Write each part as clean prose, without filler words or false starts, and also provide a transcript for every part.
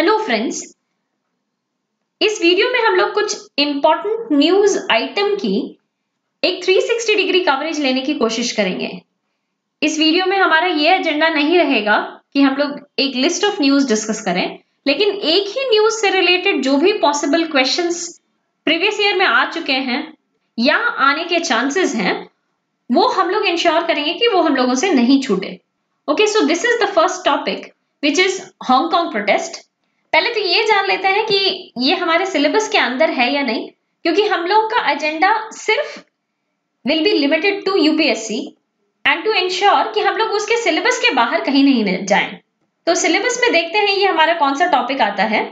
Hello friends, इस video में हम लोग कुछ इंपॉर्टेंट न्यूज आइटम की एक 360 डिग्री कवरेज लेने की कोशिश करेंगे। इस वीडियो में हमारा ये एजेंडा नहीं रहेगा कि हम लोग एक लिस्ट ऑफ न्यूज डिस्कस करें, लेकिन एक ही न्यूज से रिलेटेड जो भी पॉसिबल क्वेश्चंस प्रीवियस ईयर में आ चुके हैं या आने के चांसेस हैं, वो हम लोग इंश्योर करेंगे कि वो हम लोगों से नहीं छूटे। Okay, so this is the first topic which is Hong Kong protest. पहले तो ये जान लेते हैं कि ये हमारे सिलेबस के अंदर है या नहीं, क्योंकि हम लोग का एजेंडा सिर्फ will be limited to UPSC and to ensure कि हम लोग उसके सिलेबस के बाहर कहीं नहीं जाएं। तो सिलेबस में देखते हैं ये हमारा कौन सा टॉपिक आता है।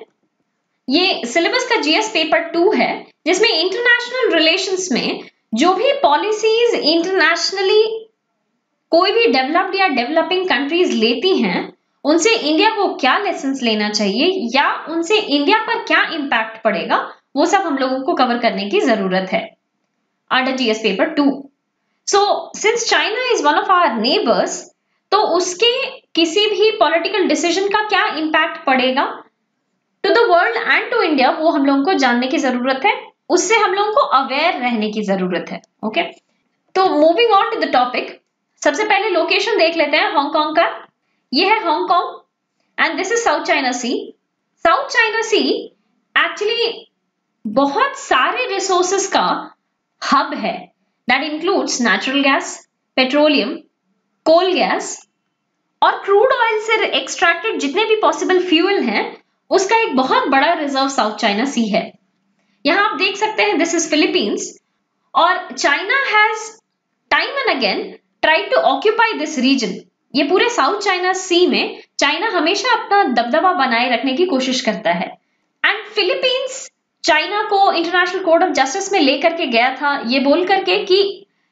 ये सिलेबस का जीएस पेपर 2 है, जिसमें इंटरनेशनल रिलेशंस में जो भी पॉलिसीज इंटरनेशनली कोई भी डेवलप्ड या डेवलपिंग कंट्रीज लेती हैं, उनसे इंडिया को क्या लेसन्स लेना चाहिए या उनसे इंडिया पर क्या इंपैक्ट पड़ेगा, वो सब हम लोगों को कवर करने की जरूरत है under GS paper 2। So since China is one of our neighbours, तो उसके किसी भी पॉलिटिकल डिसीजन का क्या इंपैक्ट पड़ेगा to the world and to India, वो हम लोगों को जानने की जरूरत है। उससे हम लोगों को अवेयर रहने की जरूरत है। ओके, तो moving on to the topic, सबसे पहले लोकेशन देख लेते हैं हांगकांग का। ये है Hong Kong and this is South China Sea. South China Sea actually बहुत सारे रिसोर्सेस का हब है। That includes natural gas, petroleum, coal gas और क्रूड ऑयल से एक्सट्रैक्टेड जितने भी पॉसिबल फ्यूल हैं, उसका एक बहुत बड़ा रिजर्व साउथ चाइना सी है। यहां आप देख सकते हैं दिस इज फिलीपींस, और China has time and again tried to occupy this region. ये पूरे साउथ चाइना सी में चाइना हमेशा अपना दबदबा बनाए रखने की कोशिश करता है। एंड फिलीपींस चाइना को इंटरनेशनल कोर्ट ऑफ जस्टिस में लेकर के गया था, ये बोल करके कि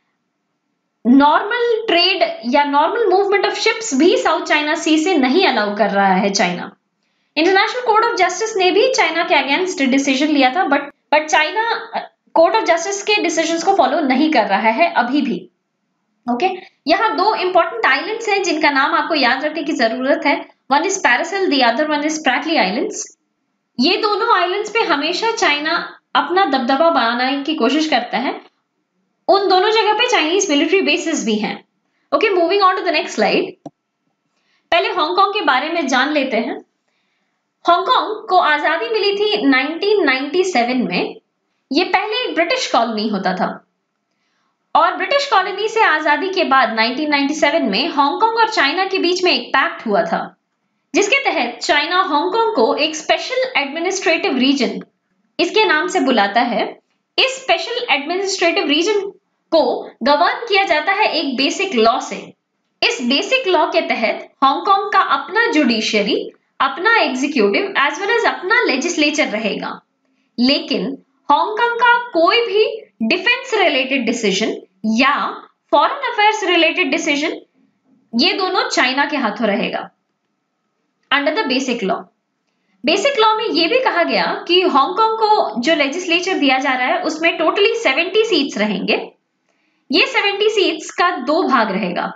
नॉर्मल ट्रेड या नॉर्मल मूवमेंट ऑफ शिप्स भी साउथ चाइना सी से नहीं अलाउ कर रहा है China. International Court of Justice ने भी चाइना के अगेंस्ट डिसीजन लिया था, but China court of justice के डिसीजंस को फॉलो नहीं कर रहा है अभी भी। ओके, यहाँ दो इंपॉर्टेंट आइलैंड्स हैं जिनका नाम आपको याद रखने की जरूरत है। One is Paracel, the other one is Spratly islands. ये दोनों आइलैंड्स पे हमेशा चाइना अपना दबदबा बनाने की कोशिश करता है। उन दोनों जगह पे चाइनीज मिलिट्री बेसिस भी हैं। Okay, moving on to the next slide. पहले हांगकांग के बारे में जान लेते हैं। हांगकांग को आजादी मिली थी 1997 में। ये पहले एक ब्रिटिश कॉलोनी होता था, और ब्रिटिश कॉलोनी से आजादी के बाद 1997 में हांगकांग और चाइना के बीच में एक पैक्ट हुआ था, जिसके तहत चाइना हांगकांग को एक स्पेशल एडमिनिस्ट्रेटिव रीजन इसके नाम से बुलाता है। इस स्पेशल एडमिनिस्ट्रेटिव रीजन को गवर्न किया जाता है एक बेसिक लॉ से। इस बेसिक लॉ के तहत हांगकांग का अपना जुडिशियरी, अपना एग्जीक्यूटिव एज वेल एज अपना लेजिस्लेचर रहेगा। लेकिन हांगकांग का कोई भी डिफेंस रिलेटेड डिसीजन या फॉरेन अफेयर्स रिलेटेड डिसीजन, ये दोनों चाइना के हाथों रहेगा under the basic law. Basic law में ये भी कहा गया कि हांगकांग को जो लेजिस्लेचर दिया जा रहा है उसमें टोटली 70 सीट्स रहेंगे। ये 70 सीट्स का दो भाग रहेगा,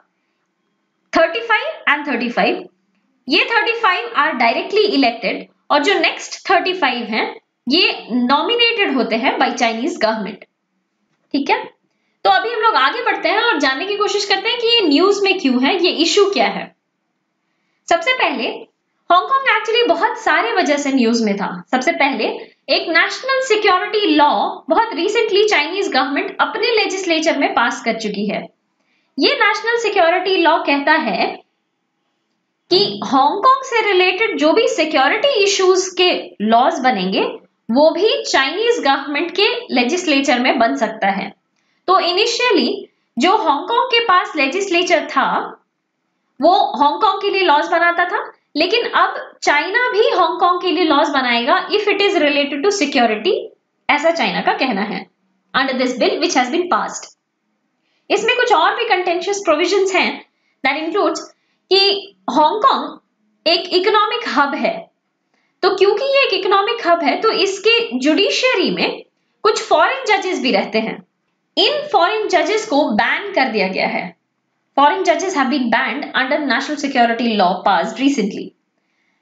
35 एंड 35। ये 35 आर डायरेक्टली इलेक्टेड और जो नेक्स्ट 35 हैं ये नॉमिनेटेड होते हैं बाय चाइनीज गवर्नमेंट। ठीक है, तो अभी हम लोग आगे बढ़ते हैं और जानने की कोशिश करते हैं कि ये न्यूज में क्यों है, ये इशू क्या है। सबसे पहले हांगकांग एक्चुअली बहुत सारे वजह से न्यूज में था। सबसे पहले एक नेशनल सिक्योरिटी लॉ बहुत रिसेंटली चाइनीज गवर्नमेंट अपने लेजिस्लेचर में पास कर चुकी है। ये नेशनल सिक्योरिटी लॉ कहता है कि हांगकांग से रिलेटेड जो भी सिक्योरिटी इश्यूज के लॉज बनेंगे वो भी चाइनीज गवर्नमेंट के लेजिस्लेचर में बन सकता है। तो इनिशियली जो हांगकांग के पास लेजिस्लेचर था वो हांगकांग के लिए लॉज बनाता था, लेकिन अब चाइना भी हांगकांग के लिए लॉज बनाएगा if it is related to security, ऐसा चाइना का कहना है under this bill which has been passed. इसमें कुछ और भी कंटेंशियस प्रोविजंस हैं दैट इंक्लूड्स कि हांगकांग एक इकोनॉमिक हब है। तो क्योंकि ये एक इकोनॉमिक हब है तो इसके जुडिशियरी में कुछ फॉरेन जजेस भी रहते हैं। इन फॉरेन जजेस को बैन कर दिया गया है। फॉरेन जजेस have been banned under national security law passed recently.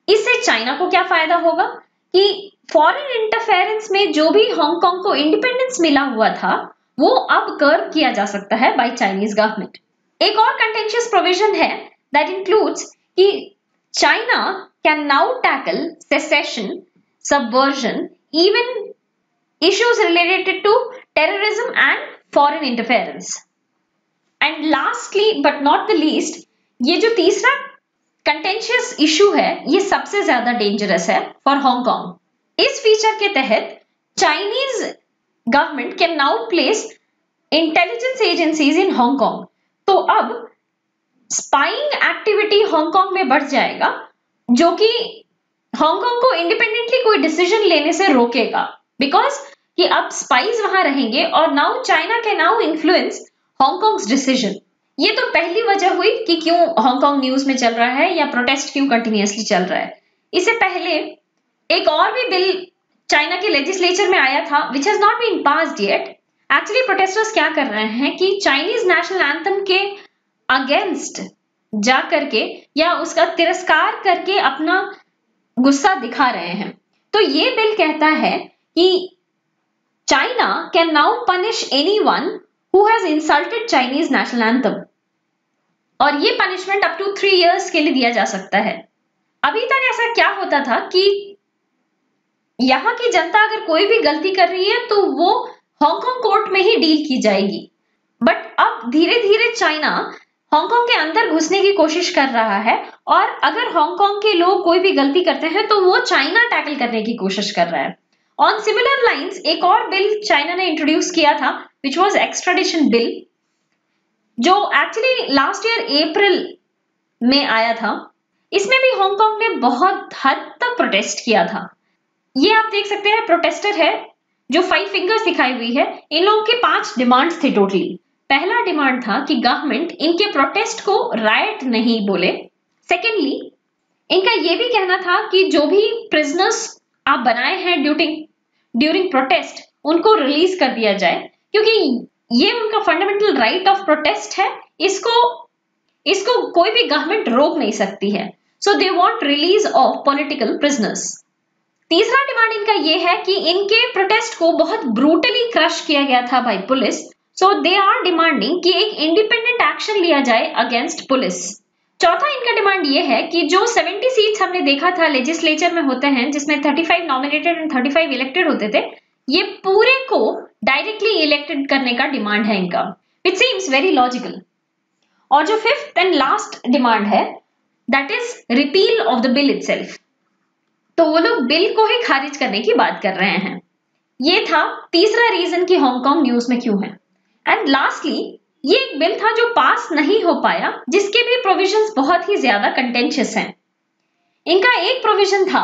इससे चाइना को क्या फायदा होगा कि फॉरेन इंटरफेरेंस में जो भी हांगकांग को इंडिपेंडेंस मिला हुआ था वो अब कर्व किया जा सकता है बाय चाइनीज गवर्नमेंट। एक और कंटेंशियस प्रोविजन है दैट इंक्लूड्स कि China can now tackle secession, subversion, even issues related to terrorism and foreign interference. And lastly but not the least, ये जो तीसरा contentious issue है ये सबसे ज्यादा डेंजरस है फॉर हांगकांग। इस फीचर के तहत Chinese government can now place intelligence agencies in Hong Kong. तो अब स्पाइंग एक्टिविटी हांगकांग में बढ़ जाएगा जो कि हांगकांग को इंडिपेंडेंटली कोई डिसीजन लेने से रोकेगा, बिकॉज कि अब स्पाइज वहां रहेंगे और now China can now influence Hong Kong's decision. ये तो पहली वजह हुई कि क्यों हांगकांग न्यूज में चल रहा है या प्रोटेस्ट क्यों कंटिन्यूअसली चल रहा है। इससे पहले एक और भी बिल चाइना के लेजिस्लेचर में आया था which has not been passed yet. Actually protesters क्या कर रहे हैं कि चाइनीज नेशनल एंथम के अगेंस्ट जा करके या उसका तिरस्कार करके अपना गुस्सा दिखा रहे हैं। तो ये बिल कहता है कि China can now punish anyone who has insulted Chinese national anthem और ये पनिशमेंट अप टू 3 years के लिए दिया जा सकता है। अभी तक ऐसा क्या होता था कि यहाँ की जनता अगर कोई भी गलती कर रही है तो वो हांगकांग कोर्ट में ही डील की जाएगी, बट अब धीरे धीरे चाइना हांगकांग के अंदर घुसने की कोशिश कर रहा है और अगर हांगकांग के लोग कोई भी गलती करते हैं तो वो चाइना टैकल करने की कोशिश कर रहा है। ऑन सिमिलर लाइंस एक और बिल चाइना ने इंट्रोड्यूस किया था विच वाज एक्स्ट्राडिशन बिल, जो एक्चुअली लास्ट ईयर अप्रैल में आया था। इसमें भी हांगकांग ने बहुत हद तक प्रोटेस्ट किया था। ये आप देख सकते हैं प्रोटेस्टर है जो 5 फिंगर्स दिखाई हुई है। इन लोगों के 5 डिमांड्स थे टोटली। पहला डिमांड था कि गवर्नमेंट इनके प्रोटेस्ट को राइट नहीं बोले। सेकेंडली इनका यह भी कहना था कि जो भी प्रिजनर्स आप बनाए हैं ड्यूरिंग प्रोटेस्ट उनको रिलीज कर दिया जाए, क्योंकि ये उनका फंडामेंटल राइट ऑफ प्रोटेस्ट है। इसको कोई भी गवर्नमेंट रोक नहीं सकती है। So they want release of political prisoners. तीसरा डिमांड इनका यह है कि इनके प्रोटेस्ट को बहुत ब्रूटली क्रश किया गया था by police, so they are demanding कि एक इंडिपेंडेंट एक्शन लिया जाए अगेंस्ट पुलिस। चौथा इनका डिमांड ये है कि जो 70 सीट्स हमने देखा था लेजिस्लेचर में होते हैं जिसमें 35 नॉमिनेटेड एंड 35 इलेक्टेड होते थे, ये पूरे को डायरेक्टली इलेक्टेड करने का डिमांड है इनका, विच सीम्स वेरी लॉजिकल। और जो 5th एंड लास्ट डिमांड है that is repeal of the bill itself. तो वो लोग बिल को ही खारिज करने की बात कर रहे हैं। ये था तीसरा रीजन कि हांगकांग न्यूज में क्यों है। एंड लास्टली ये एक बिल था जो पास नहीं हो पाया, जिसके भी प्रोविजंस बहुत ही ज्यादा कंटेंशियस हैं। इनका एक प्रोविजन था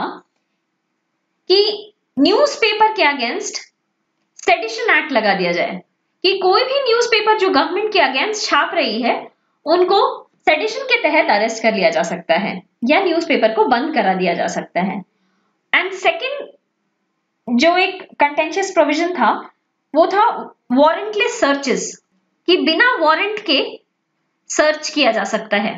कि न्यूज़पेपर के अगेंस्ट सेडिशन एक्ट लगा दिया जाए, कि कोई भी न्यूज़पेपर जो गवर्नमेंट के अगेंस्ट छाप रही है उनको सेडिशन के तहत अरेस्ट कर लिया जा सकता है या न्यूज़पेपर को बंद करा दिया जा सकता है। एंड सेकंड जो एक कंटेंशियस प्रोविजन था वो था वारंटलेस सर्चेस, कि बिना वारंट के सर्च किया जा सकता है।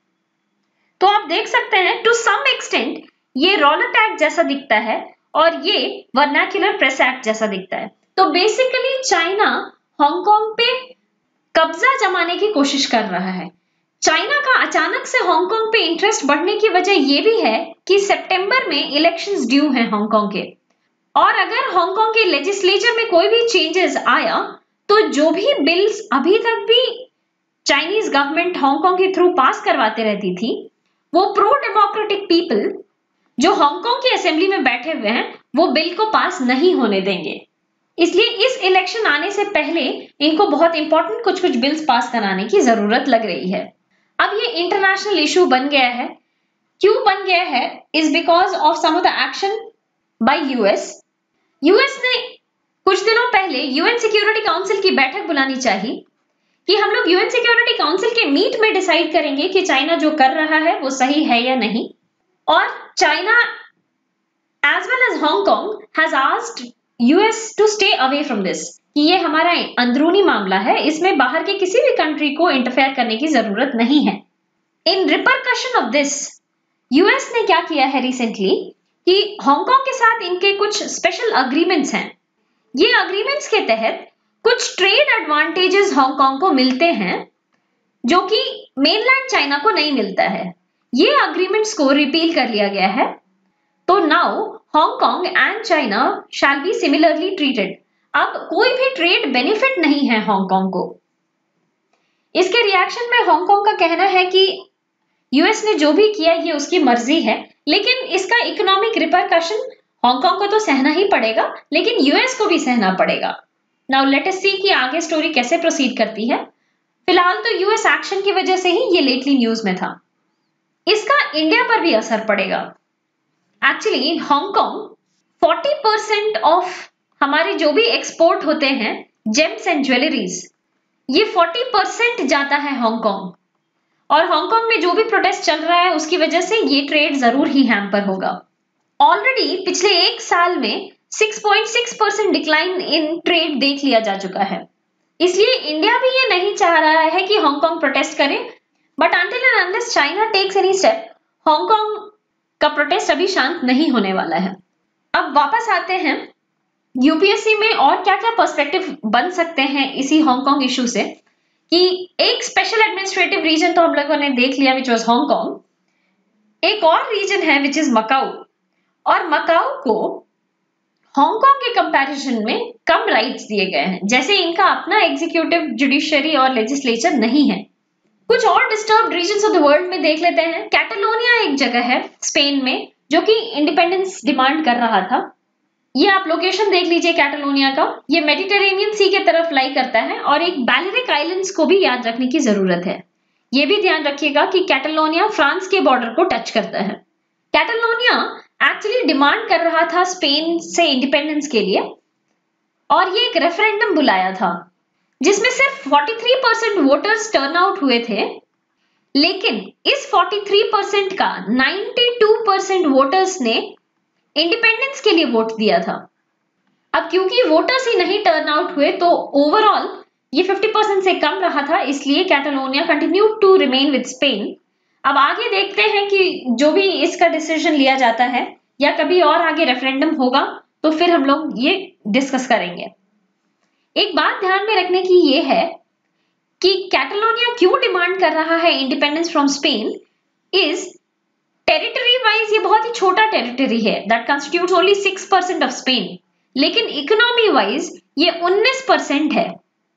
तो आप देख सकते हैं टू सम एक्सटेंट ये रॉलेट एक्ट जैसा दिखता है और ये वर्नाक्युलर प्रेस एक्ट जैसा दिखता है। तो बेसिकली चाइना हांगकांग पे कब्जा जमाने की कोशिश कर रहा है। चाइना का अचानक से हांगकांग पे इंटरेस्ट बढ़ने की वजह यह भी है कि सितंबर में इलेक्शंस ड्यू हैं हांगकांग के, और अगर हांगकांग के लेजिस्लेचर में कोई भी चेंजेस आया तो जो भी बिल्स अभी तक भी चाइनीज गवर्नमेंट हांगकांग के थ्रू पास करवाते रहती थी वो प्रो डेमोक्रेटिक पीपल जो हांगकांग की असेंबली में बैठे हुए हैं वो बिल को पास नहीं होने देंगे। इसलिए इस इलेक्शन आने से पहले इनको बहुत इंपॉर्टेंट कुछ बिल्स पास कराने की जरूरत लग रही है। अब ये इंटरनेशनल इशू बन गया है। क्यों बन गया है? Is because of some of the action by US ने कुछ दिनों पहले यूएन सिक्योरिटी काउंसिल की बैठक बुलानी चाहिए कि हम लोग यूएन सिक्योरिटी काउंसिल के मीट में डिसाइड करेंगे कि चाइना जो कर रहा है वो सही है या नहीं। और China as well as Hong Kong has asked US to stay away from this, कि ये हमारा अंदरूनी मामला है, इसमें बाहर के किसी भी कंट्री को इंटरफेयर करने की जरूरत नहीं है। In repercussion of this US ने क्या किया है रिसेंटली कि हांगकांग के साथ इनके कुछ स्पेशल अग्रीमेंट्स हैं। ये अग्रीमेंट्स के तहत कुछ ट्रेड एडवांटेजेस हांगकांग को मिलते हैं जो कि मेनलैंड चाइना को नहीं मिलता है। ये अग्रीमेंट्स को रिपील कर लिया गया है। तो now Hong Kong and China shall be similarly treated. अब कोई भी ट्रेड बेनिफिट नहीं है हांगकांग को। इसके रिएक्शन में हांगकांग का कहना है कि यूएस ने जो भी किया ये उसकी मर्जी है, लेकिन इसका इकोनॉमिक रिपरकशन हांगकांग को तो सहना ही पड़ेगा, लेकिन यूएस को भी सहना पड़ेगा। नाउ लेट अस सी कि आगे स्टोरी कैसे प्रोसीड करती है। फिलहाल तो यूएस एक्शन की वजह से ही ये लेटली न्यूज में था। इसका इंडिया पर भी असर पड़ेगा। एक्चुअली हांगकांग 40% ऑफ हमारे जो भी एक्सपोर्ट होते हैं जेम्स एंड ज्वेलरीज, ये 40% जाता है हांगकांग। और हांगकांग में जो भी प्रोटेस्ट चल रहा है उसकी वजह से ये ट्रेड जरूर ही हैम्पर होगा। ऑलरेडी पिछले एक साल में 6.6% डिक्लाइन इन ट्रेड देख लिया जा चुका है। इसलिए इंडिया भी ये नहीं चाह रहा है कि हांगकांग प्रोटेस्ट करे, but until and unless China takes any step, Hong Kong का प्रोटेस्ट अभी शांत नहीं होने वाला है। अब वापस आते हैं यूपीएससी में और क्या क्या पर्सपेक्टिव बन सकते हैं इसी हांगकांग इशू से, कि एक स्पेशल एडमिनिस्ट्रेटिव रीजन तो हम लोगों ने देख लिया विच वाज हांगकांग। एक और रीजन है विच इज मकाऊ, और मकाऊ को हांगकांग के कंपैरिजन में कम राइट्स दिए गए हैं, जैसे इनका अपना एग्जीक्यूटिव, जुडिशियरी और लेजिस्लेचर नहीं है। कुछ और disturbed regions of the world में देख लेते हैं। कैटालोनिया एक जगह है स्पेन में जो कि इंडिपेंडेंस डिमांड कर रहा था। ये आप लोकेशन देख लीजिए कैटालोनिया का। ये मेडिटेरेनियन सी के तरफ लाई करता है, और एक बैलेरिक आइलैंड्स को भी याद रखने की जरूरत है। ये भी ध्यान रखिएगा कि कैटालोनिया फ्रांस के बॉर्डर को टच करता है। कैटालोनिया एक्चुअली डिमांड कर रहा था स्पेन से इंडिपेंडेंस के लिए, और ये एक रेफरेंडम बुलाया था जिसमें सिर्फ 43% वोटर्स टर्न आउट हुए थे। लेकिन इस 43% का 92% वोटर्स ने इंडिपेंडेंस के लिए वोट दिया था। अब क्योंकि वोटर्स ही नहीं टर्न आउट हुए तो ओवरऑल ये 50% से कम रहा था, इसलिए Catalonia continue to remain with Spain. अब आगे देखते हैं कि जो भी इसका डिसीजन लिया जाता है या कभी और आगे रेफरेंडम होगा तो फिर हम लोग ये डिस्कस करेंगे। एक बात ध्यान में रखने की ये है कि कैटालोनिया क्यों डिमांड कर रहा है independence from Spain is territory wise ये बहुत ही छोटा टेरिटरी है, that constitutes only 6% of Spain, लेकिन इकोनॉमी वाइज ये 19% है,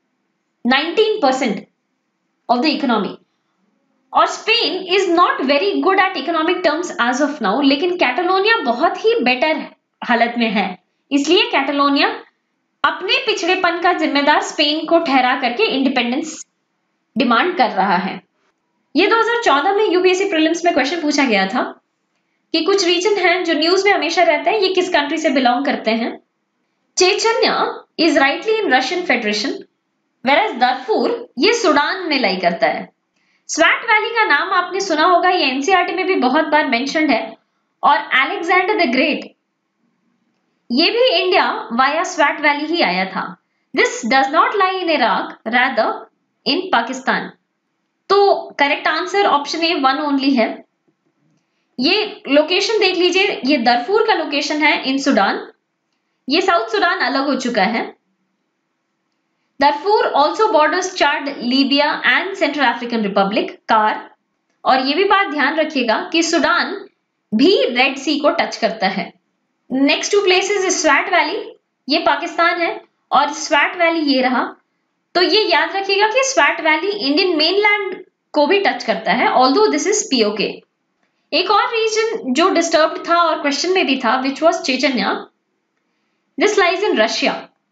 19% ऑफ द इकोनॉमी। और Spain is not very good at economic terms as of now, लेकिन कैटालोनिया बहुत ही बेटर हालत में है। इसलिए कैटालोनिया अपने पिछड़ेपन का जिम्मेदार स्पेन को ठहरा करके इंडिपेंडेंस डिमांड कर रहा है। ये 2014 में यूपीएससी प्रीलिम्स में क्वेश्चन पूछा गया था कि कुछ रीजन हैं जो न्यूज में हमेशा रहते हैं, ये किस कंट्री से बिलोंग करते हैं। Chechnya is rightly in Russian federation, whereas Darfur ये सूडान में लाई करता है। स्वैट वैली का नाम आपने सुना होगा, ये एनसीईआरटी में भी बहुत बार मेंशन्ड है। और अलेक्जेंडर द ग्रेट ये भी इंडिया वाया स्वैट वैली ही आया था। This does not lie in Iraq, rather in Pakistan. तो correct answer option A 1 only है। ये लोकेशन देख लीजिए, ये दारफूर का लोकेशन है इन सूडान। ये साउथ सूडान अलग हो चुका है। Darfur also borders Chad, Libya and Central African Republic, CAR. और ये भी बात ध्यान रखिएगा कि सूडान भी रेड सी को टच करता है। Next 2 places is Swat valley, ये पाकिस्तान है, और स्वैट वैली ये रहा। तो ये याद रखिएगा कि स्वैट वैली इंडियन मेनलैंड को भी टच करता है, ऑल्दो दिस इज पीओके। एक और रीजन जो डिस्टर्ब्ड था और क्वेश्चन में भी था which was Chechnya, this lies in Russia.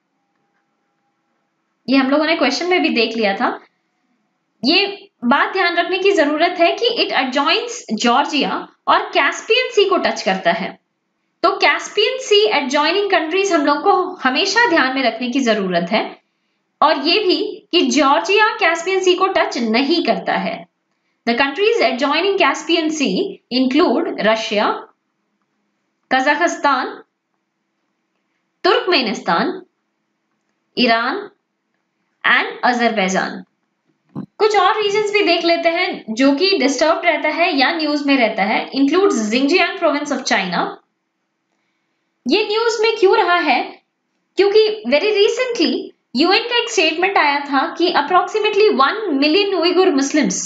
ये हम लोगों ने क्वेश्चन में भी देख लिया था। ये बात ध्यान रखने की जरूरत है कि इट एडजॉइंस जॉर्जिया और कैस्पियन सी को टच करता है। तो कैस्पियन सी एडजॉइनिंग कंट्रीज हम लोग को हमेशा ध्यान में रखने की जरूरत है, और ये भी कि जॉर्जिया कैस्पियन सी को टच नहीं करता है। The countries adjoining Caspian sea include Russia, Kazakhstan, Turkmenistan, Iran and Azerbaijan. कुछ और रीजन्स भी देख लेते हैं जो कि डिस्टर्ब रहता है या न्यूज में रहता है। Includes Xinjiang province of China. ये न्यूज में क्यों रहा है? क्योंकि वेरी रिसेंटली यूएन का एक स्टेटमेंट आया था कि अप्रोक्सीमेटली 1 मिलियन उइगुर मुस्लिम्स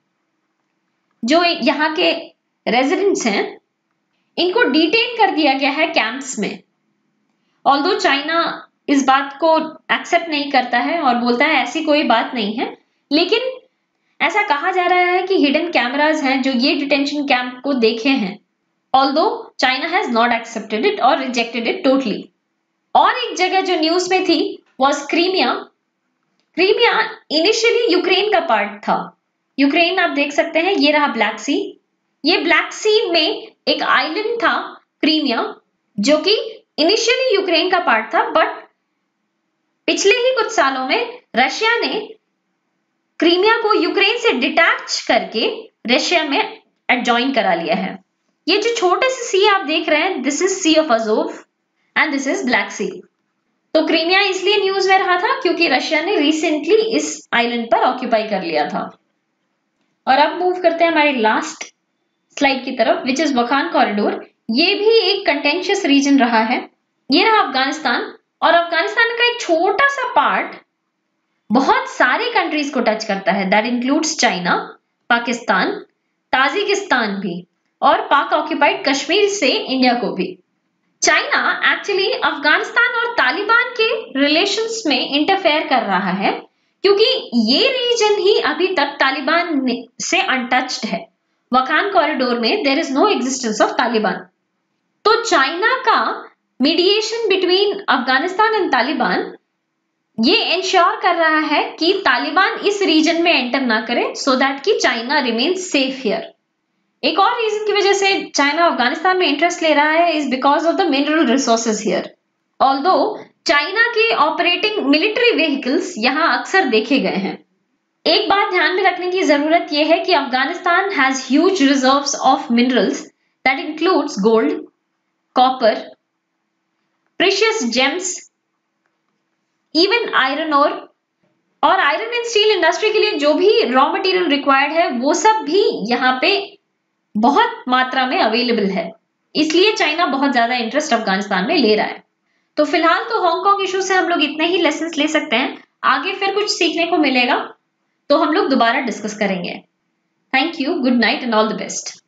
जो यहाँ के रेजिडेंट्स हैं, इनको डिटेन कर दिया गया है कैंप्स में। ऑल्दो चाइना इस बात को एक्सेप्ट नहीं करता है और बोलता है ऐसी कोई बात नहीं है, लेकिन ऐसा कहा जा रहा है कि हिडन कैमराज हैं जो ये डिटेंशन कैंप को देखे हैं। Although China has not accepted it और रिजेक्टेड इट टोटली। और एक जगह जो न्यूज में थी was Crimea. Crimea initially Ukraine का पार्ट था। यूक्रेन आप देख सकते हैं, ये रहा ब्लैक सी। ये ब्लैक सी में एक आइलैंड था क्रीमिया, जो कि इनिशियली यूक्रेन का पार्ट था, बट पिछले ही कुछ सालों में रशिया ने क्रीमिया को यूक्रेन से डिटैच करके रशिया में एडजॉइन करा लिया है। ये जो छोटे से सी आप देख रहे हैं, this is sea of Azov and this is Black sea. तो क्रीमिया इसलिए न्यूज में रहा था क्योंकि रशिया ने रिसेंटली इस आइलैंड पर ऑक्यूपाई कर लिया था। और अब मूव करते हैं हमारी लास्ट स्लाइड की तरफ, विच इज वखान कॉरिडोर। ये भी एक कंटेंशियस रीजन रहा है। ये रहा अफगानिस्तान, और अफगानिस्तान का एक छोटा सा पार्ट बहुत सारे कंट्रीज को टच करता है। That includes China, Pakistan, Tajikistan भी, और पाक ऑक्यूपाइड कश्मीर से इंडिया को भी। चाइना एक्चुअली अफगानिस्तान और तालिबान के रिलेशंस में इंटरफेयर कर रहा है, क्योंकि ये रीजन ही अभी तक तालिबान से अनटच्ड है। वखान कॉरिडोर में there is no existence of Taliban. तो चाइना का mediation between Afghanistan and Taliban ये इंश्योर कर रहा है कि तालिबान इस रीजन में एंटर ना करे, सो दैट कि चाइना रिमेन सेफ हियर। एक और रीजन की वजह से चाइना अफगानिस्तान में इंटरेस्ट ले रहा है is because of the mineral resources here. Although China के ऑपरेटिंग मिलिट्री व्हीकल्स यहाँ अक्सर देखे गए हैं। एक बात ध्यान में रखने की जरूरत यह है कि Afghanistan has huge reserves of minerals that includes gold, copper, precious gems, even iron ore, और आयरन एंड स्टील इंडस्ट्री के लिए जो भी रॉ मटेरियल रिक्वायर्ड है वो सब भी यहाँ पे बहुत मात्रा में अवेलेबल है। इसलिए चाइना बहुत ज्यादा इंटरेस्ट अफगानिस्तान में ले रहा है। तो फिलहाल तो हांगकांग इशू से हम लोग इतने ही लेसन्स ले सकते हैं। आगे फिर कुछ सीखने को मिलेगा तो हम लोग दोबारा डिस्कस करेंगे। Thank you, good night and all the best.